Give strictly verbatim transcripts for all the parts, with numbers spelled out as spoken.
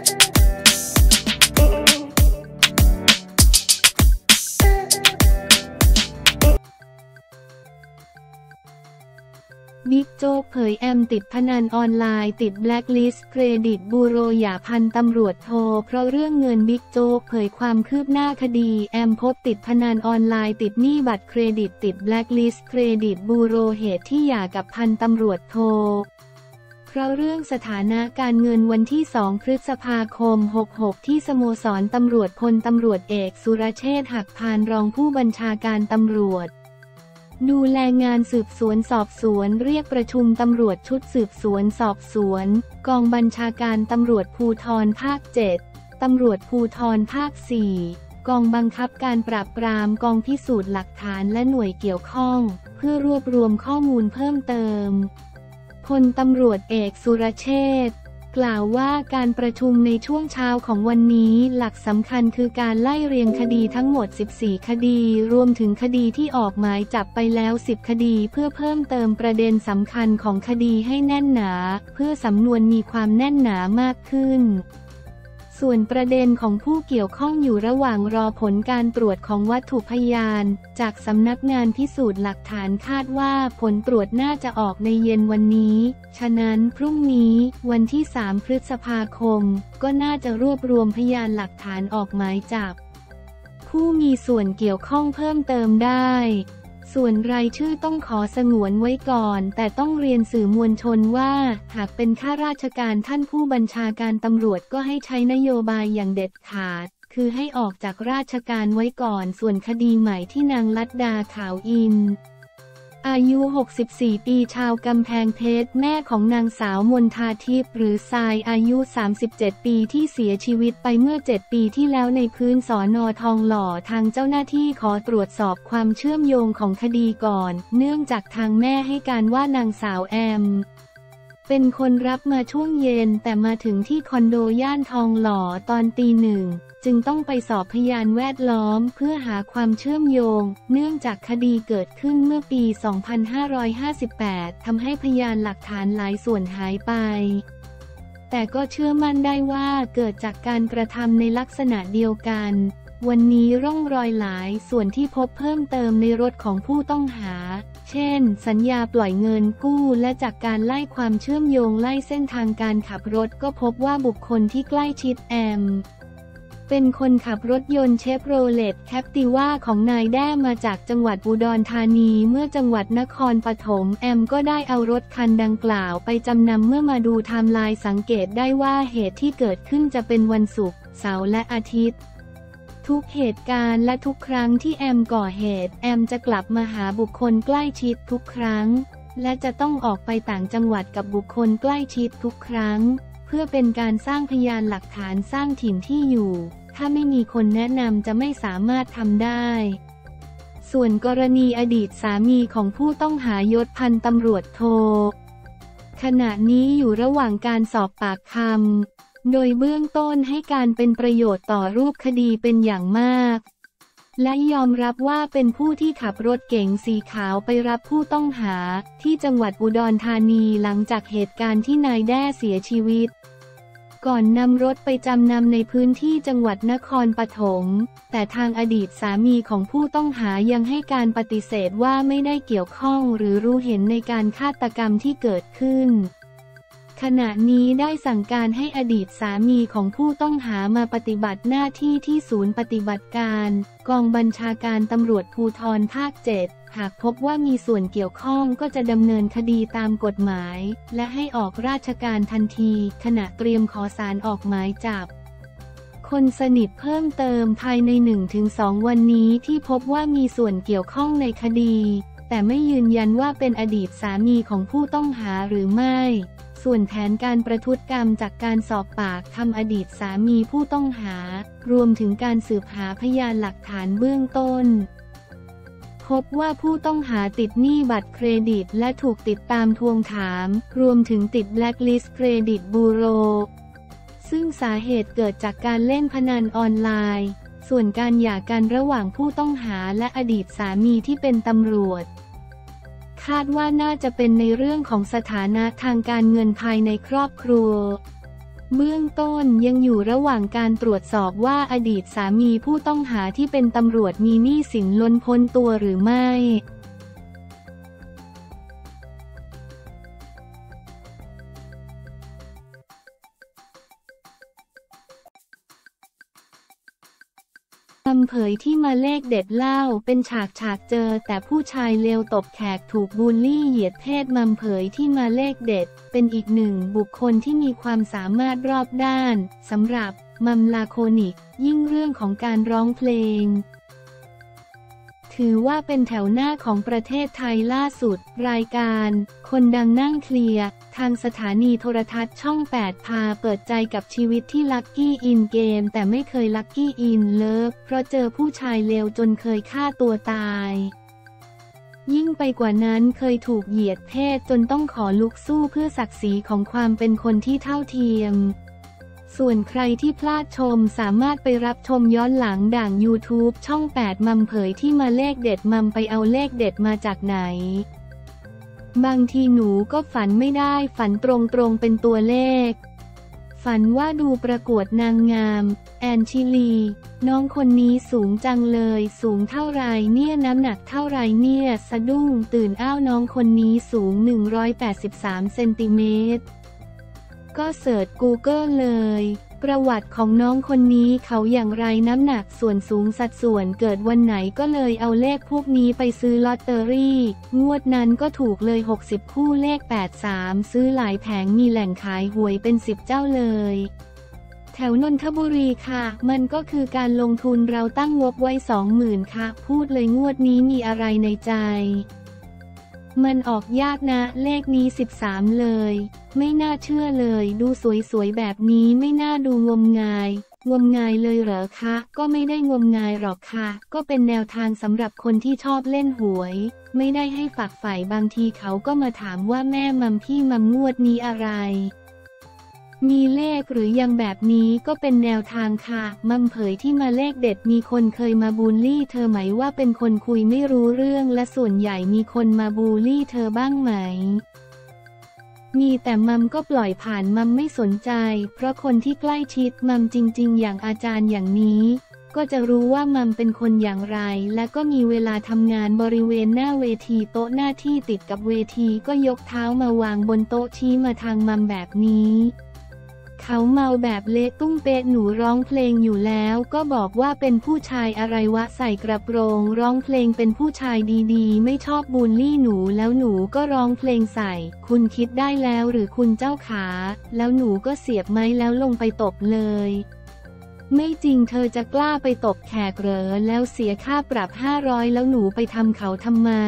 บิ๊กโจ๊กเผยแอมติดพนันออนไลน์ติดแบล็คลิสต์เครดิตบูโรหย่าพันตำรวจโทเพราะเรื่องเงินบิ๊กโจ๊กเผยความคืบหน้าคดีแอมพบติดพนันออนไลน์ติดหนี้บัตรเครดิตติดแบล็คลิสต์เครดิตบูโรเหตุที่หย่ากับพันตำรวจโทเพราะเรื่องสถานะการเงินวันที่สองพฤษภาคมหกหกที่สโมสรตำรวจพลตำรวจเอกสุรเชษฐ์หักพานรองผู้บัญชาการตำรวจดูแลงานสืบสวนสอบสวนเรียกประชุมตำรวจชุดสืบสวนสอบสวนกองบัญชาการตำรวจภูธรภาคเจ็ดตำรวจภูธรภาคสี่กองบังคับการปราบปรามกองพิสูจน์หลักฐานและหน่วยเกี่ยวข้องเพื่อรวบรวมข้อมูลเพิ่มเติมพลตำรวจเอกสุรเชษฐ์กล่าวว่าการประชุมในช่วงเช้าของวันนี้หลักสำคัญคือการไล่เรียงคดีทั้งหมดสิบสี่คดีรวมถึงคดีที่ออกหมายจับไปแล้วสิบคดีเพื่อเพิ่มเติมประเด็นสำคัญของคดีให้แน่นหนาเพื่อสำนวนมีความแน่นหนามากขึ้นส่วนประเด็นของผู้เกี่ยวข้องอยู่ระหว่างรอผลการตรวจของวัตถุพยานจากสำนักงานพิสูจน์หลักฐานคาดว่าผลตรวจน่าจะออกในเย็นวันนี้ฉะนั้นพรุ่งนี้วันที่สามพฤษภาคมก็น่าจะรวบรวมพยานหลักฐานออกหมายจับผู้มีส่วนเกี่ยวข้องเพิ่มเติมได้ส่วนรายชื่อต้องขอสงวนไว้ก่อนแต่ต้องเรียนสื่อมวลชนว่าหากเป็นข้าราชการท่านผู้บัญชาการตำรวจก็ให้ใช้นโยบายอย่างเด็ดขาดคือให้ออกจากราชการไว้ก่อนส่วนคดีใหม่ที่นางลัดดาขาวอินอายุหกสิบสี่ปีชาวกำแพงเพชรแม่ของนางสาวมนทาทิพย์หรือทรายอายุสามสิบเจ็ดปีที่เสียชีวิตไปเมื่อเจ็ดปีที่แล้วในพื้นสน.ทองหล่อทางเจ้าหน้าที่ขอตรวจสอบความเชื่อมโยงของคดีก่อนเนื่องจากทางแม่ให้การว่านางสาวแอมเป็นคนรับมาช่วงเย็นแต่มาถึงที่คอนโดย่านทองหล่อตอนตีหนึ่งจึงต้องไปสอบพยานแวดล้อมเพื่อหาความเชื่อมโยงเนื่องจากคดีเกิดขึ้นเมื่อปี สองพันห้าร้อยห้าสิบแปด ทำให้พยานหลักฐานหลายส่วนหายไปแต่ก็เชื่อมั่นได้ว่าเกิดจากการกระทำในลักษณะเดียวกันวันนี้ร่องรอยหลายส่วนที่พบเพิ่มเติมในรถของผู้ต้องหาเช่นสัญญาปล่อยเงินกู้และจากการไล่ความเชื่อมโยงไล่เส้นทางการขับรถก็พบว่าบุคคลที่ใกล้ชิดแอมเป็นคนขับรถยนต์เชฟโรเลตแคปติว่าของนายแด้มาจากจังหวัดอุดรธานีเมื่อจังหวัดนครปฐมแอมก็ได้เอารถคันดังกล่าวไปจำนำเมื่อมาดูไทม์ไลน์สังเกตได้ว่าเหตุที่เกิดขึ้นจะเป็นวันศุกร์เสาร์และอาทิตย์ทุกเหตุการณ์และทุกครั้งที่แอมก่อเหตุแอมจะกลับมาหาบุคคลใกล้ชิดทุกครั้งและจะต้องออกไปต่างจังหวัดกับบุคคลใกล้ชิดทุกครั้งเพื่อเป็นการสร้างพยานหลักฐานสร้างถิ่นที่อยู่ถ้าไม่มีคนแนะนำจะไม่สามารถทำได้ส่วนกรณีอดีตสามีของผู้ต้องหายศพันตำรวจโทขณะนี้อยู่ระหว่างการสอบปากคำโดยเบื้องต้นให้การเป็นประโยชน์ต่อรูปคดีเป็นอย่างมากและยอมรับว่าเป็นผู้ที่ขับรถเก๋งสีขาวไปรับผู้ต้องหาที่จังหวัดอุดรธานีหลังจากเหตุการณ์ที่นายแด้เสียชีวิตก่อนนำรถไปจำนำในพื้นที่จังหวัดนครปฐมแต่ทางอดีตสามีของผู้ต้องหายังให้การปฏิเสธว่าไม่ได้เกี่ยวข้องหรือรู้เห็นในการฆาตกรรมที่เกิดขึ้นขณะนี้ได้สั่งการให้อดีตสามีของผู้ต้องหามาปฏิบัติหน้าที่ที่ศูนย์ปฏิบัติการกองบัญชาการตำรวจภูธรภาคเจ็ดหากพบว่ามีส่วนเกี่ยวข้องก็จะดำเนินคดีตามกฎหมายและให้ออกราชการทันทีขณะเตรียมขอศาลออกหมายจับคนสนิทเพิ่มเติมภายใน หนึ่งถึงสอง วันนี้ที่พบว่ามีส่วนเกี่ยวข้องในคดีแต่ไม่ยืนยันว่าเป็นอดีตสามีของผู้ต้องหาหรือไม่ส่วนแผนการประทุษกรรมจากการสอบปากคำอดีตสามีผู้ต้องหารวมถึงการสืบหาพยานหลักฐานเบื้องต้นพบว่าผู้ต้องหาติดหนี้บัตรเครดิตและถูกติดตามทวงถามรวมถึงติดแบล็คลิสต์เครดิตบูโรซึ่งสาเหตุเกิดจากการเล่นพนันออนไลน์ส่วนการหย่ากันระหว่างผู้ต้องหาและอดีตสามีที่เป็นตำรวจคาดว่าน่าจะเป็นในเรื่องของสถานะทางการเงินภายในครอบครัวเบื้องต้นยังอยู่ระหว่างการตรวจสอบว่าอดีตสามีผู้ต้องหาที่เป็นตำรวจมีหนี้สินล้นพ้นตัวหรือไม่มัมเผยที่มาเลขเด็ดเล่าเป็นฉากฉากเจอแต่ผู้ชายเลวตบแขกถูกบูลลี่เหยียดเพศมัมเผยที่มาเลขเด็ดเป็นอีกหนึ่งบุคคลที่มีความสามารถรอบด้านสำหรับมัมลาโคนิกยิ่งเรื่องของการร้องเพลงถือว่าเป็นแถวหน้าของประเทศไทยล่าสุดรายการคนดังนั่งเคลียร์ทางสถานีโทรทัศน์ช่องแปดพาเปิดใจกับชีวิตที่ลัคกี้อินเกมแต่ไม่เคยลัคกี้อินเลิฟเพราะเจอผู้ชายเลวจนเคยฆ่าตัวตายยิ่งไปกว่านั้นเคยถูกเหยียดเพศจนต้องขอลุกสู้เพื่อศักดิ์ศรีของความเป็นคนที่เท่าเทียมส่วนใครที่พลาดชมสามารถไปรับชมย้อนหลังด่าง ยูทูบ ช่องแปดมัมเผยที่มาเลขเด็ดมัมไปเอาเลขเด็ดมาจากไหนบางทีหนูก็ฝันไม่ได้ฝันตรงๆเป็นตัวเลขฝันว่าดูประกวดนางงามแอนชิลีน้องคนนี้สูงจังเลยสูงเท่าไรเนี่ยน้ำหนักเท่าไรเนี่ยสะดุ้งตื่นอ้าวน้องคนนี้สูงหนึ่งร้อยแปดสิบสามเซนติเมตรก็เสิร์ช กูเกิล เลยประวัติของน้องคนนี้เขาอย่างไรน้ำหนักส่วนสูงสัดส่วนเกิดวันไหนก็เลยเอาเลขพวกนี้ไปซื้อลอตเตอรี่งวดนั้นก็ถูกเลยหกสิบคู่เลขแปดสามซื้อหลายแผงมีแหล่งขายหวยเป็นสิบเจ้าเลยแถวนนทบุรีค่ะมันก็คือการลงทุนเราตั้งงบไว้สองหมื่นค่ะพูดเลยงวดนี้มีอะไรในใจมันออกยากนะเลขนี้สิบสามเลยไม่น่าเชื่อเลยดูสวยๆแบบนี้ไม่น่าดูงมงายงมงายเลยเหรอคะก็ไม่ได้งมงายหรอกค่ะก็เป็นแนวทางสำหรับคนที่ชอบเล่นหวยไม่ได้ให้ฝักใฝ่บางทีเขาก็มาถามว่าแม่มัมพี่มัมงวดนี้อะไรมีเลขหรือยังแบบนี้ก็เป็นแนวทางค่ะมัมเผยที่มาเลขเด็ดมีคนเคยมาบูลลี่เธอไหมว่าเป็นคนคุยไม่รู้เรื่องและส่วนใหญ่มีคนมาบูลลี่เธอบ้างไหมมีแต่มัมก็ปล่อยผ่านมัมไม่สนใจเพราะคนที่ใกล้ชิดมัมจริงๆอย่างอาจารย์อย่างนี้ก็จะรู้ว่ามัมเป็นคนอย่างไรและก็มีเวลาทำงานบริเวณหน้าเวทีโต๊ะหน้าที่ติดกับเวทีก็ยกเท้ามาวางบนโต๊ะชี้มาทางมัมแบบนี้เขาเมาแบบเละตุ้มเป๊ะหนูร้องเพลงอยู่แล้วก็บอกว่าเป็นผู้ชายอะไรวะใส่กระโปรงร้องเพลงเป็นผู้ชายดีๆไม่ชอบบูลลี่หนูแล้วหนูก็ร้องเพลงใส่คุณคิดได้แล้วหรือคุณเจ้าขาแล้วหนูก็เสียบไม้แล้วลงไปตบเลยไม่จริงเธอจะกล้าไปตบแขกเหรอแล้วเสียค่าปรับห้าร้อยแล้วหนูไปทำเขาทำไม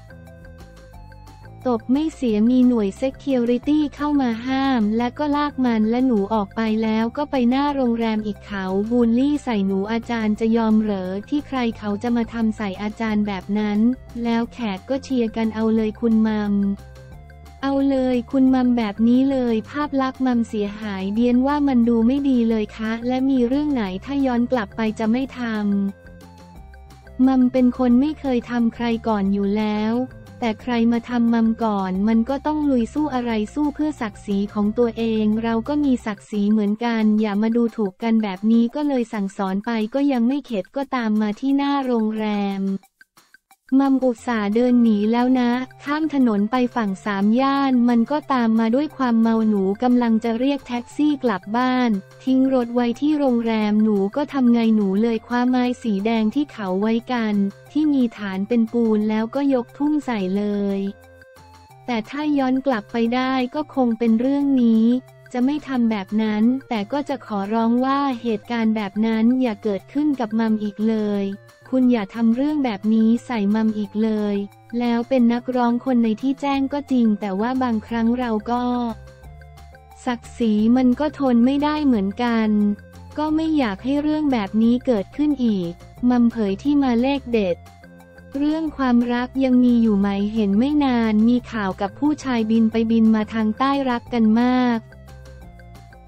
ตบไม่เสียมีหน่วย Security เข้ามาห้ามและก็ลากมันและหนูออกไปแล้วก็ไปหน้าโรงแรมอีกเขาบูลลี่ใส่หนูอาจารย์จะยอมเหรอที่ใครเขาจะมาทำใส่อาจารย์แบบนั้นแล้วแขกก็เชียร์กันเอาเลยคุณมัมเอาเลยคุณมัมแบบนี้เลยภาพลักษณ์มัมเสียหายเดียนว่ามันดูไม่ดีเลยคะและมีเรื่องไหนถ้าย้อนกลับไปจะไม่ทำมัมเป็นคนไม่เคยทำใครก่อนอยู่แล้วแต่ใครมาทำมัมก่อนมันก็ต้องลุยสู้อะไรสู้เพื่อศักดิ์ศรีของตัวเองเราก็มีศักดิ์ศรีเหมือนกันอย่ามาดูถูกกันแบบนี้ก็เลยสั่งสอนไปก็ยังไม่เข็ดก็ตามมาที่หน้าโรงแรมมัมอุตส่าห์เดินหนีแล้วนะข้ามถนนไปฝั่งสามย่านมันก็ตามมาด้วยความเมาหนูกำลังจะเรียกแท็กซี่กลับบ้านทิ้งรถไว้ที่โรงแรมหนูก็ทำไงหนูเลยคว้าไม้สีแดงที่เขาไว้กันที่มีฐานเป็นปูนแล้วก็ยกทุ่มใส่เลยแต่ถ้าย้อนกลับไปได้ก็คงเป็นเรื่องนี้จะไม่ทำแบบนั้นแต่ก็จะขอร้องว่าเหตุการณ์แบบนั้นอย่าเกิดขึ้นกับมัมอีกเลยคุณอย่าทำเรื่องแบบนี้ใส่มัมอีกเลยแล้วเป็นนักร้องคนในที่แจ้งก็จริงแต่ว่าบางครั้งเราก็ศักดิ์ศรีมันก็ทนไม่ได้เหมือนกันก็ไม่อยากให้เรื่องแบบนี้เกิดขึ้นอีกมัมเผยที่มาเลขเด็ดเรื่องความรักยังมีอยู่ไหมเห็นไม่นานมีข่าวกับผู้ชายบินไปบินมาทางใต้รักกันมาก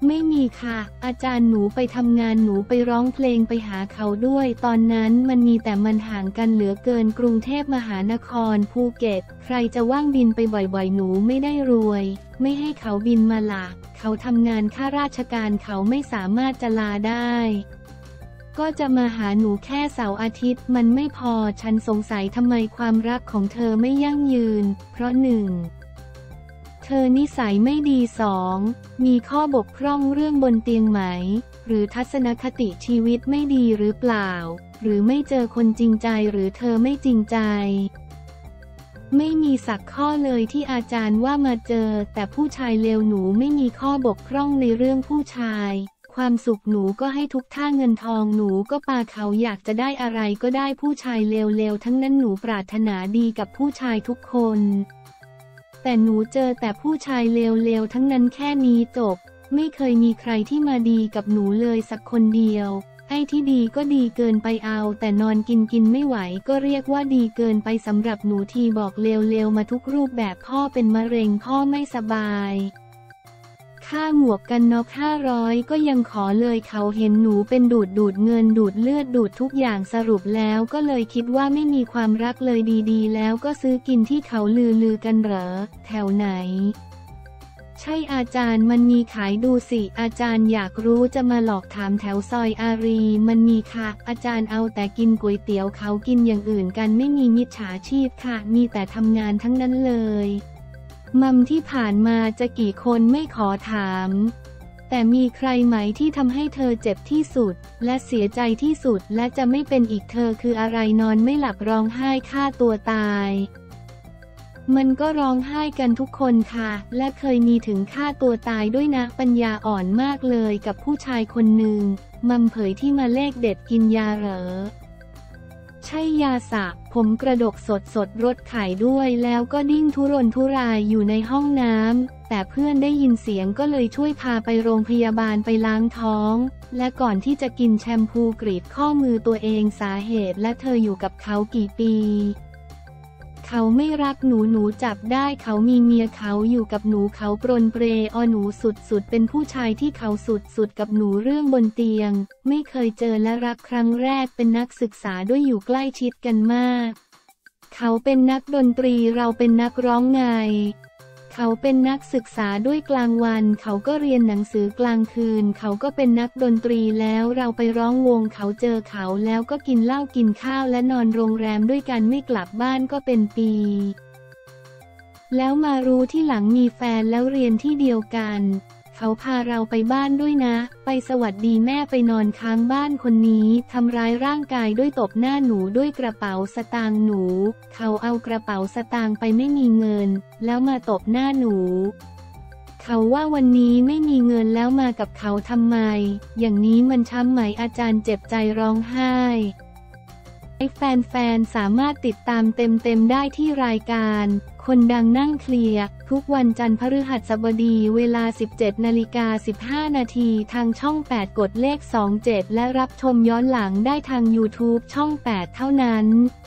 ไม่มีค่ะอาจารย์หนูไปทำงานหนูไปร้องเพลงไปหาเขาด้วยตอนนั้นมันมีแต่มันห่างกันเหลือเกินกรุงเทพมหานครภูเก็ตใครจะว่างบินไปบ่อยๆหนูไม่ได้รวยไม่ให้เขาบินมาล่ะเขาทำงานข้าราชการเขาไม่สามารถจะลาได้ก็จะมาหาหนูแค่เสาร์อาทิตย์มันไม่พอฉันสงสัยทำไมความรักของเธอไม่ยั่งยืนเพราะหนึ่งเธอนิสัยไม่ดีสองมีข้อบกพร่องเรื่องบนเตียงไหมหรือทัศนคติชีวิตไม่ดีหรือเปล่าหรือไม่เจอคนจริงใจหรือเธอไม่จริงใจไม่มีสักข้อเลยที่อาจารย์ว่ามาเจอแต่ผู้ชายเลวหนูไม่มีข้อบกพร่องในเรื่องผู้ชายความสุขหนูก็ให้ทุกท่าเงินทองหนูก็ปาเขาอยากจะได้อะไรก็ได้ผู้ชายเลวๆทั้งนั้นหนูปรารถนาดีกับผู้ชายทุกคนแต่หนูเจอแต่ผู้ชายเลวๆทั้งนั้นแค่นี้จบไม่เคยมีใครที่มาดีกับหนูเลยสักคนเดียวไอ้ที่ดีก็ดีเกินไปเอาแต่นอนกินกินไม่ไหวก็เรียกว่าดีเกินไปสำหรับหนูทีบอกเลวๆมาทุกรูปแบบพ่อเป็นมะเร็งพ่อไม่สบายค่าหมวกกันน็อกห้าร้อยก็ยังขอเลยเขาเห็นหนูเป็นดูดดูดเงินดูดเลือดดูดทุกอย่างสรุปแล้วก็เลยคิดว่าไม่มีความรักเลยดีๆแล้วก็ซื้อกินที่เขาลือลือกันเหรอแถวไหนใช่อาจารย์มันมีขายดูสิอาจารย์อยากรู้จะมาหลอกถามแถวซอยอารีมันมีค่ะอาจารย์เอาแต่กินก๋วยเตี๋ยวเขากินอย่างอื่นกันไม่มีมิจฉาชีพค่ะมีแต่ทำงานทั้งนั้นเลยมัมที่ผ่านมาจะกี่คนไม่ขอถามแต่มีใครไหมที่ทำให้เธอเจ็บที่สุดและเสียใจที่สุดและจะไม่เป็นอีกเธอคืออะไรนอนไม่หลับร้องไห้ฆ่าตัวตายมันก็ร้องไห้กันทุกคนค่ะและเคยมีถึงฆ่าตัวตายด้วยนะปัญญาอ่อนมากเลยกับผู้ชายคนหนึ่งมัมเผยที่มาเลขเด็ดกินยาเหรอใช่ยาสระผมกระดกสดสดรสไข่ด้วยแล้วก็ดิ้นทุรนทุรายอยู่ในห้องน้ำแต่เพื่อนได้ยินเสียงก็เลยช่วยพาไปโรงพยาบาลไปล้างท้องและก่อนที่จะกินแชมพูกรีดข้อมือตัวเองสาเหตุและเธออยู่กับเขากี่ปีเขาไม่รักหนูหนูจับได้เขามีเมียเขาอยู่กับหนูเขาปรนเปรอหนูสุดๆเป็นผู้ชายที่เขาสุดๆกับหนูเรื่องบนเตียงไม่เคยเจอและรักครั้งแรกเป็นนักศึกษาด้วยอยู่ใกล้ชิดกันมากเขาเป็นนักดนตรีเราเป็นนักร้องไงเขาเป็นนักศึกษาด้วยกลางวันเขาก็เรียนหนังสือกลางคืนเขาก็เป็นนักดนตรีแล้วเราไปร้องวงเขาเจอเขาแล้วก็กินเหล้ากินข้าวและนอนโรงแรมด้วยกันไม่กลับบ้านก็เป็นปีแล้วมารู้ที่หลังมีแฟนแล้วเรียนที่เดียวกันเขาพาเราไปบ้านด้วยนะไปสวัสดีแม่ไปนอนค้างบ้านคนนี้ทำร้ายร่างกายด้วยตบหน้าหนูด้วยกระเป๋าสตางค์หนูเขาเอากระเป๋าสตางค์ไปไม่มีเงินแล้วมาตบหน้าหนูเขาว่าวันนี้ไม่มีเงินแล้วมากับเขาทำไมอย่างนี้มันช้ำไหมอาจารย์เจ็บใจร้องไห้แฟนๆสามารถติดตามเต็มๆได้ที่รายการคนดังนั่งเคลียร์ทุกวันจันทร์พฤหัสบดีเวลา สิบเจ็ดนาฬิกาสิบห้านาทีทางช่องแปดกดเลขสองเจ็ดและรับชมย้อนหลังได้ทาง ยูทูบ ช่องแปดเท่านั้น